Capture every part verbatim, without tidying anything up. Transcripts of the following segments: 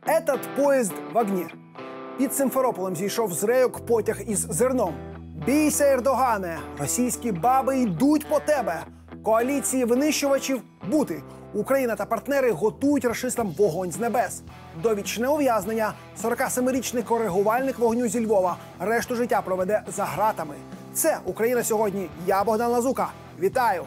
Этот поїзд в огні. Під Симферополем зійшов з рейок потяг із зерном. Бійся, Ердогане! Російські баби йдуть по тебе! Коаліції винищувачів бути. Україна та партнери готують рашистам вогонь з небес. Довічне ув'язнення. сорокасемирічний коригувальник вогню зі Львова решту життя проведе за ґратами. Це «Україна сьогодні». Я Богдан Лазука. Вітаю!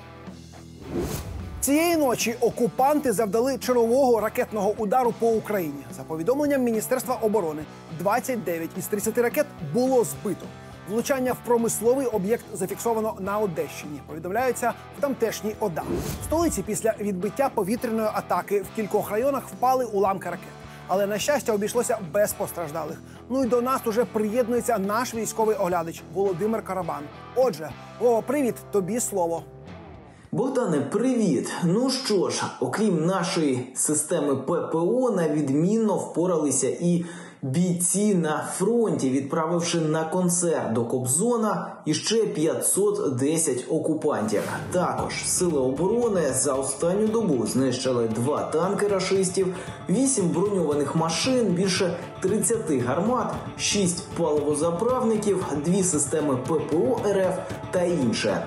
Цієї ночі окупанти завдали чергового ракетного удару по Україні. За повідомленням Міністерства оборони, двадцять дев'ять із тридцяти ракет було збито. Влучання в промисловий об'єкт зафіксовано на Одещині. Повідомляється в тамтешній ОДА. В столиці після відбиття повітряної атаки в кількох районах впали уламки ракет. Але, на щастя, обійшлося без постраждалих. Ну і до нас уже приєднується наш військовий оглядач Володимир Карабан. Отже, Вова, привіт, тобі слово. Богдане, привіт! Ну що ж, окрім нашої системи ППО, на відмінно впоралися і бійці на фронті, відправивши на концерт до Кобзона іще п'ятсот десять окупантів. Також сили оборони за останню добу знищили два танки рашистів, вісім броньованих машин, більше тридцяти гармат, шість паливозаправників, дві системи ППО РФ та інше.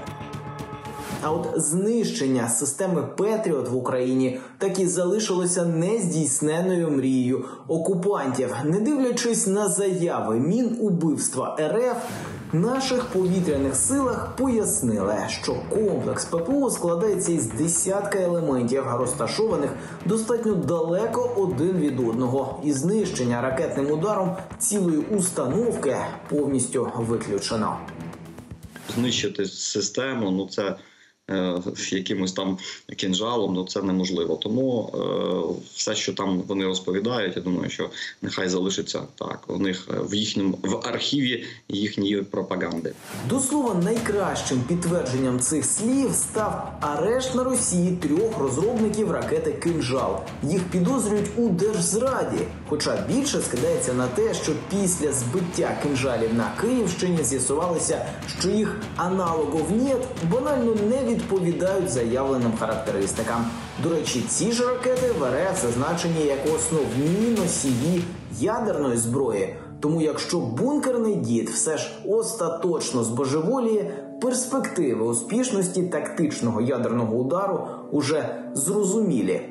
А от знищення системи «Петріот» в Україні так і залишилося нездійсненною мрією окупантів. Не дивлячись на заяви Мінубивства РФ, наших повітряних силах пояснили, що комплекс ППО складається із десятка елементів, розташованих достатньо далеко один від одного. І знищення ракетним ударом цілої установки повністю виключено. Знищити систему, ну це якимось там кінжалом, ну це неможливо. Тому е, все, що там вони розповідають, я думаю, що нехай залишиться так, у них в їхньому в архіві їхньої пропаганди. До слова, найкращим підтвердженням цих слів став арешт на Росії трьох розробників ракети «Кинжал». Їх підозрюють у держзраді, хоча більше скидається на те, що після збиття «Кинжалів» на Київщині з'ясувалося, що їх аналогов нет, банально не відповідають заявленим характеристикам. До речі, ці ж ракети в РФ зазначені як основні носії ядерної зброї. Тому якщо бункерний дід все ж остаточно збожеволіє, перспективи успішності тактичного ядерного удару уже зрозумілі.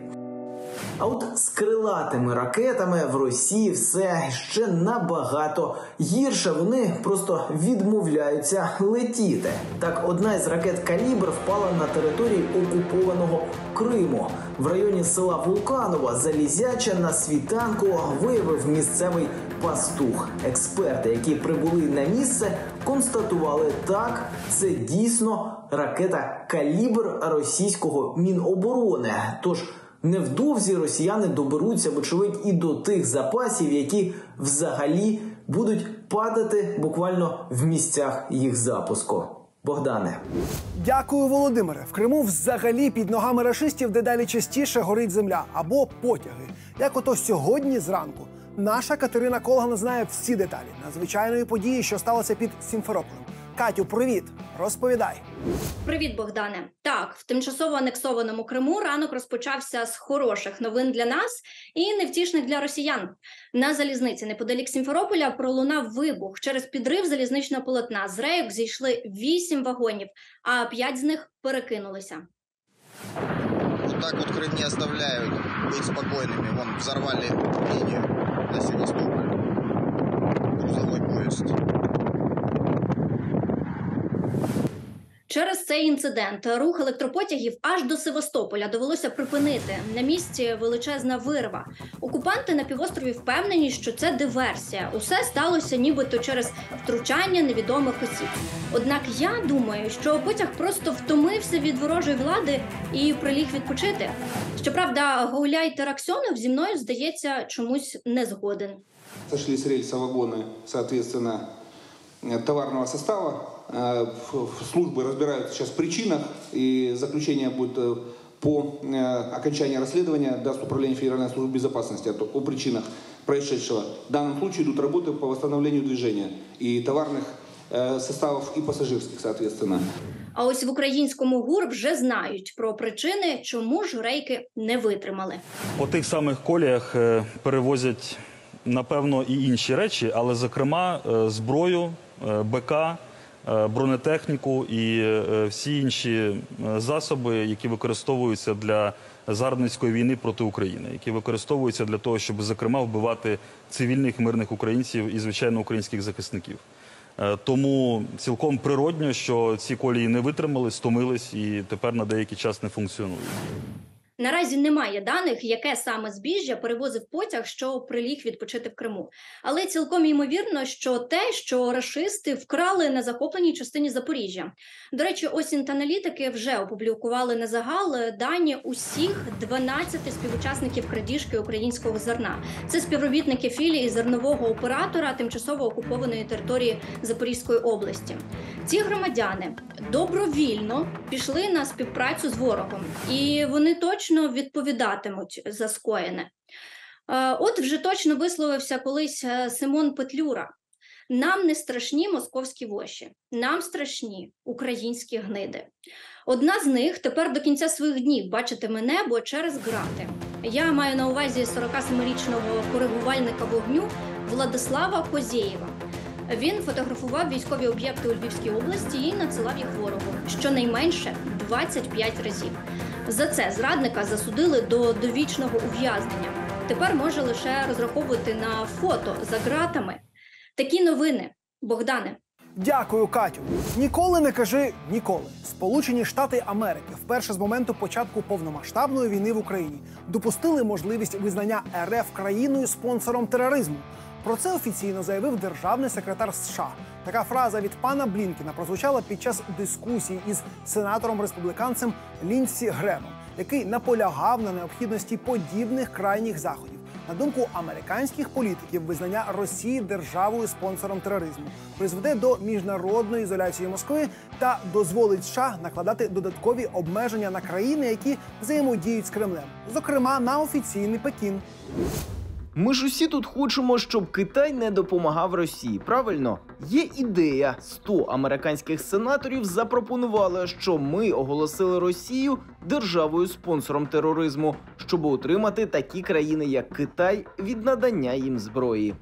А от з крилатими ракетами в Росії все ще набагато гірше. Вони просто відмовляються летіти. Так, одна із ракет «Калібр» впала на території окупованого Криму. В районі села Вулканово Залізяче на світанку виявив місцевий пастух. Експерти, які прибули на місце, констатували: так, це дійсно ракета «Калібр» російського Міноборони. Тож невдовзі росіяни доберуться, вочевидь, і до тих запасів, які взагалі будуть падати буквально в місцях їх запуску. Богдане. Дякую, Володимире. В Криму взагалі під ногами рашистів дедалі частіше горить земля або потяги. Як ото сьогодні зранку. Наша Катерина Колган знає всі деталі надзвичайної події, що сталося під Сімферополем. Катю, привіт! Розповідай. Привіт, Богдане. Так, в тимчасово анексованому Криму ранок розпочався з хороших новин для нас і невтішних для росіян. На залізниці неподалік Сімферополя пролунав вибух. Через підрив залізничного полотна з рейок зійшли вісім вагонів, а п'ять з них перекинулися. Вот так вот Крым не оставляют быть спокойными. Вон, взорвали линию на Севастополь. Грузовой поезд. Через цей інцидент рух електропотягів аж до Севастополя довелося припинити. На місці величезна вирва. Окупанти на півострові впевнені, що це диверсія. Усе сталося нібито через втручання невідомих осіб. Однак я думаю, що потяг просто втомився від ворожої влади і приліг відпочити. Щоправда, Гауляй Тераксьонов зі мною, здається, чомусь не згоден. Сошли с рельса вагоны, соответственно, товарного состава. Службы разбираются сейчас в причинах, и заключение будет по окончании расследования, даст Управление Федеральной службы безопасности о причинах происшедшего. В данном случае идут работы по восстановлению движения и товарных составов и пассажирских, соответственно. А ось в українському ГУР вже знають про причини, чому ж рейки не витримали. По тих самих коліях перевозять, напевно, і інші речі, але, зокрема, зброю, БК, бронетехніку і всі інші засоби, які використовуються для загарбницької війни проти України, які використовуються для того, щоб, зокрема, вбивати цивільних мирних українців і, звичайно, українських захисників. Тому цілком природньо, що ці колії не витримали, стомились і тепер на деякий час не функціонують. Наразі немає даних, яке саме збіжжя перевозив потяг, що приліг відпочити в Криму. Але цілком ймовірно, що те, що рашисти вкрали на захопленій частині Запоріжжя. До речі, Осінт-аналітики вже опублікували на загал дані усіх дванадцяти співучасників крадіжки українського зерна. Це співробітники філії зернового оператора тимчасово окупованої території Запорізької області. Ці громадяни добровільно пішли на співпрацю з ворогом. І вони точно відповідатимуть за скоєне. От вже точно висловився колись Симон Петлюра. Нам не страшні московські воші, нам страшні українські гниди. Одна з них тепер до кінця своїх днів бачитиме небо через грати. Я маю на увазі сорокасемирічного коригувальника вогню Владислава Козєєва. Він фотографував військові об'єкти у Львівській області і надсилав їх ворогу, щонайменше двадцять п'ять разів. За це зрадника засудили до довічного ув'язнення. Тепер може лише розраховувати на фото за ґратами. Такі новини. Богдане. Дякую, Катю. Ніколи не кажи ніколи. Сполучені Штати Америки вперше з моменту початку повномасштабної війни в Україні допустили можливість визнання РФ країною-спонсором тероризму. Про це офіційно заявив державний секретар США. Така фраза від пана Блінкена прозвучала під час дискусії із сенатором-республіканцем Ліндсі Гремом, який наполягав на необхідності подібних крайніх заходів. На думку американських політиків, визнання Росії державою-спонсором тероризму призведе до міжнародної ізоляції Москви та дозволить США накладати додаткові обмеження на країни, які взаємодіють з Кремлем, зокрема на офіційний Пекін. Ми ж усі тут хочемо, щоб Китай не допомагав Росії, правильно? Є ідея. сто американських сенаторів запропонували, що ми оголосили Росію державою-спонсором тероризму, щоб утримати такі країни, як Китай, від надання їм зброї.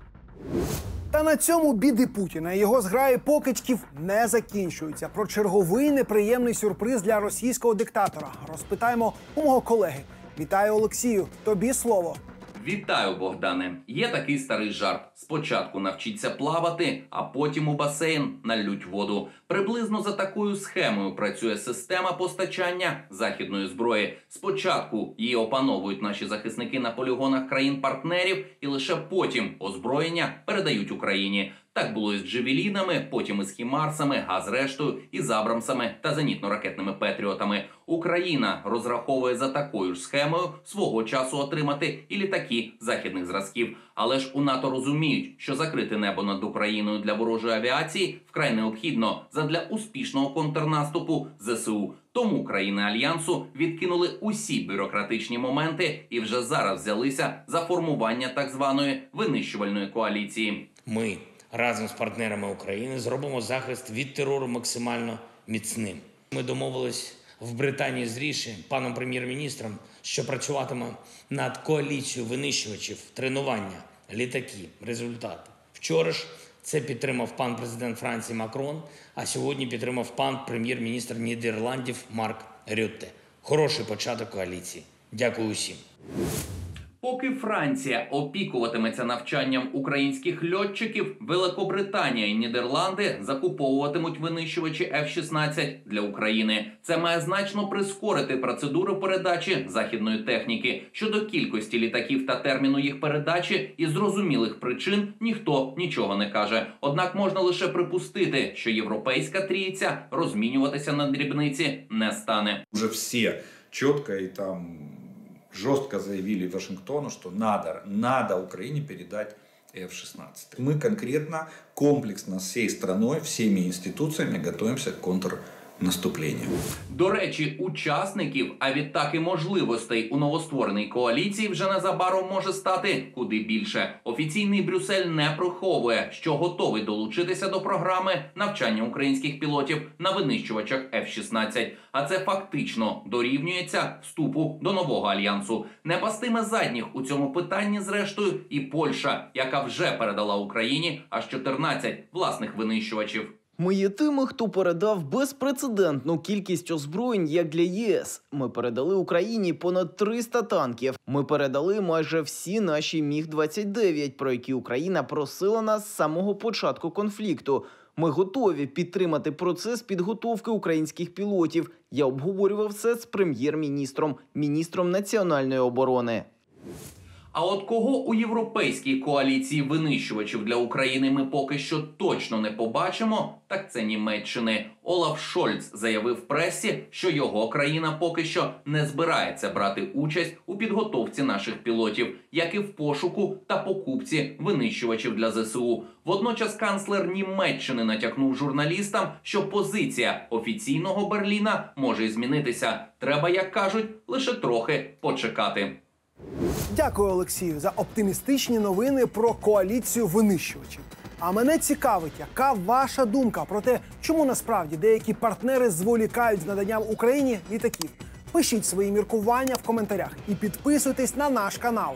Та на цьому біди Путіна і його зграї покидьків не закінчуються. Про черговий неприємний сюрприз для російського диктатора розпитаємо у мого колеги. Вітаю, Олексію, тобі слово. Вітаю, Богдане. Є такий старий жарт. Спочатку навчіться плавати, а потім у басейн налють воду. Приблизно за такою схемою працює система постачання західної зброї. Спочатку її опановують наші захисники на полігонах країн-партнерів і лише потім озброєння передають Україні. Так було із джевелінами, потім із хімарсами, а зрештою із абрамсами та зенітно-ракетними петріотами. Україна розраховує за такою ж схемою свого часу отримати і літаки західних зразків. Але ж у НАТО розуміють, що закрити небо над Україною для ворожої авіації вкрай необхідно задля успішного контрнаступу ЗСУ. Тому країни Альянсу відкинули усі бюрократичні моменти і вже зараз взялися за формування так званої винищувальної коаліції. Ми разом з партнерами України зробимо захист від терору максимально міцним. Ми домовились в Британії з Ріші, паном прем'єр-міністром, що працюватиме над коаліцією винищувачів, тренування, літаки, результати. Вчора ж це підтримав пан президент Франції Макрон, а сьогодні підтримав пан прем'єр-міністр Нідерландів Марк Рютте. Хороший початок коаліції. Дякую усім. Поки Франція опікуватиметься навчанням українських льотчиків, Великобританія і Нідерланди закуповуватимуть винищувачі еф шістнадцять для України. Це має значно прискорити процедуру передачі західної техніки. Щодо кількості літаків та терміну їх передачі, із зрозумілих причин ніхто нічого не каже. Однак можна лише припустити, що європейська трійця розмінюватися на дрібниці не стане. Уже всі чітко і там жестко заявили Вашингтону, что надо, надо Украине передать еф шістнадцять. Мы конкретно, комплексно, всей страной, всеми институциями готовимся к наступления. До речі, учасників, а відтак і можливостей у новоствореній коаліції вже незабаром може стати куди більше. Офіційний Брюссель не приховує, що готовий долучитися до програми навчання українських пілотів на винищувачах еф шістнадцять. А це фактично дорівнюється вступу до нового альянсу. Не пастиме задніх у цьому питанні, зрештою, і Польща, яка вже передала Україні аж чотирнадцять власних винищувачів. Ми є тими, хто передав безпрецедентну кількість озброєнь як для ЄС. Ми передали Україні понад триста танків. Ми передали майже всі наші міг двадцять дев'ять, про які Україна просила нас з самого початку конфлікту. Ми готові підтримати процес підготовки українських пілотів. Я обговорював це з прем'єр-міністром, міністром національної оборони. А от кого у європейській коаліції винищувачів для України ми поки що точно не побачимо, так це Німеччини. Олаф Шольц заявив пресі, що його країна поки що не збирається брати участь у підготовці наших пілотів, як і в пошуку та покупці винищувачів для зе се у. Водночас канцлер Німеччини натякнув журналістам, що позиція офіційного Берліна може й змінитися. Треба, як кажуть, лише трохи почекати. Дякую, Олексію, за оптимістичні новини про коаліцію винищувачів. А мене цікавить, яка ваша думка про те, чому насправді деякі партнери зволікають з наданням Україні літаків. Пишіть свої міркування в коментарях і підписуйтесь на наш канал.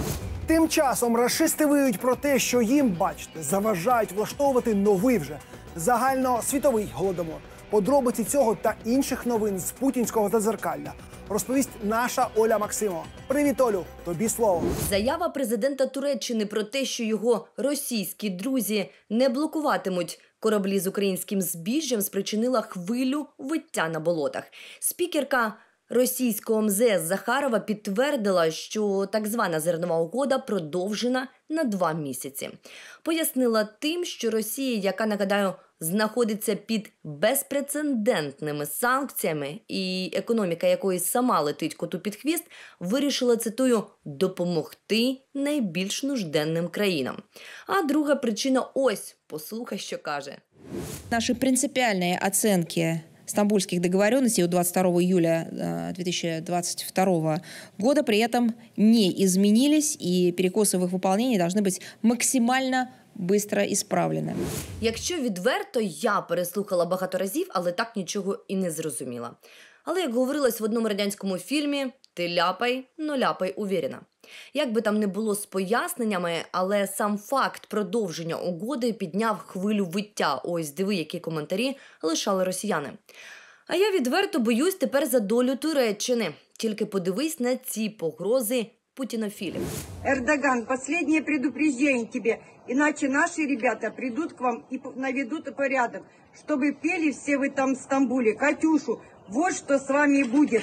Тим часом рашисти виють про те, що їм, бачите, заважають влаштовувати новий вже загальносвітовий голодомор. Подробиці цього та інших новин з путінського зазеркалля розповість наша Оля Максимова. Привіт, Олю, тобі слово. Заява президента Туреччини про те, що його російські друзі не блокуватимуть кораблі з українським збіжжям, спричинила хвилю виття на болотах. Спікерка російського ем зе ес Захарова підтвердила, що так звана зернова угода продовжена на два місяці. Пояснила тим, що Росія, яка, нагадаю, знаходиться під безпрецедентними санкціями і економіка якої сама летить коту під хвіст, вирішила, цитую, допомогти найбільш нужденним країнам. А друга причина ось, послухай, що каже. Наши принципиальные оценки стамбульских договоренностей от двадцать второго июля две тысячи двадцать второго года при этом не изменились, и перекосы в их выполнении должны быть максимально быстро ісправлене. Якщо відверто, я переслухала багато разів, але так нічого і не зрозуміла. Але, як говорилось в одному радянському фільмі, ти ляпай, но ляпай увірена. Як би там не було з поясненнями, але сам факт продовження угоди підняв хвилю виття. Ось диви, які коментарі лишали росіяни. А я відверто боюсь тепер за долю Туреччини. Тільки подивись на ці погрози путінофілів. Эрдоган, последнее предупреждение тебе, иначе наши ребята придут к вам и наведут порядок, чтобы пели все вы там в Стамбуле Катюшу. Вот что с вами будет.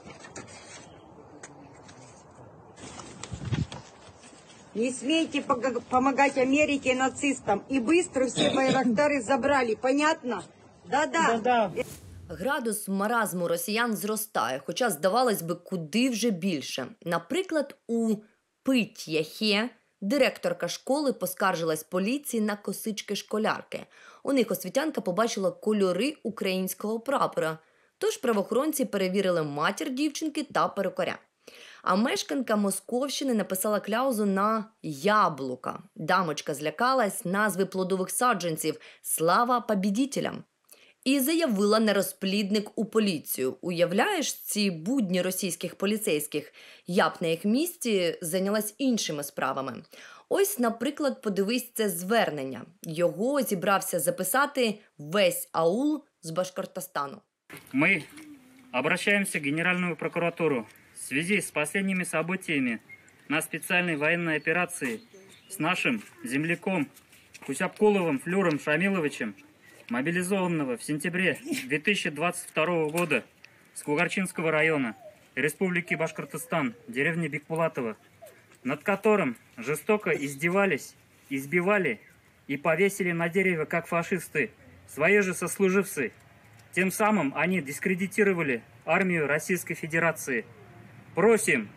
Не смейте помогать Америке и нацистам. И быстро все байрактары забрали. Понятно? Да-да. Да-да. Градус маразму росіян зростає, хоча, здавалось би, куди вже більше. Наприклад, у Пит'яхе директорка школи поскаржилась поліції на косички школярки. У них освітянка побачила кольори українського прапора. Тож правоохоронці перевірили матір дівчинки та перукаря. А мешканка Московщини написала кляузу на яблука. Дамочка злякалась назви плодових саджанців «Слава побідітелям». І заявила на розплідник у поліцію. Уявляєш ці будні російських поліцейських? Я б на їх місці зайнялась іншими справами. Ось, наприклад, подивись це звернення. Його зібрався записати весь аул з Башкортостану. Ми обращаемся к Генеральную прокуратуру в связи с последними событиями на специальной военной операции с нашим земляком Кусяпкуловым Флюром Шамиловичем, мобилизованного в сентябре две тысячи двадцать второго года с Кугарчинского района Республики Башкортостан, деревни Бекпулатова, над которым жестоко издевались, избивали и повесили на дерево, как фашисты, свои же сослуживцы. Тем самым они дискредитировали армию Российской Федерации. Просим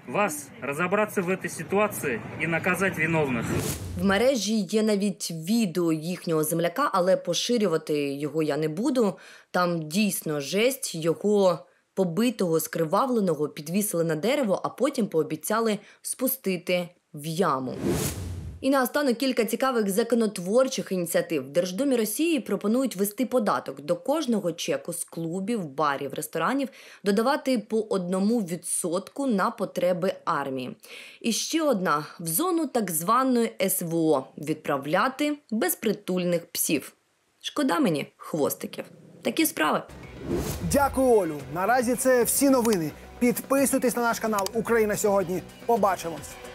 вас разобраться в этой ситуации и наказать виновных. В мережі є навіть відео їхнього земляка, але поширювати його я не буду. Там дійсно жесть, його побитого, скривавленого підвісили на дерево, а потім пообіцяли спустити в яму. І наостанок кілька цікавих законотворчих ініціатив. В Держдумі Росії пропонують ввести податок до кожного чеку з клубів, барів, ресторанів, додавати по одному відсотку на потреби армії. І ще одна – в зону так званої ес ве о відправляти безпритульних псів. Шкода мені хвостиків. Такі справи. Дякую, Олю. Наразі це всі новини. Підписуйтесь на наш канал «Україна сьогодні». Побачимось.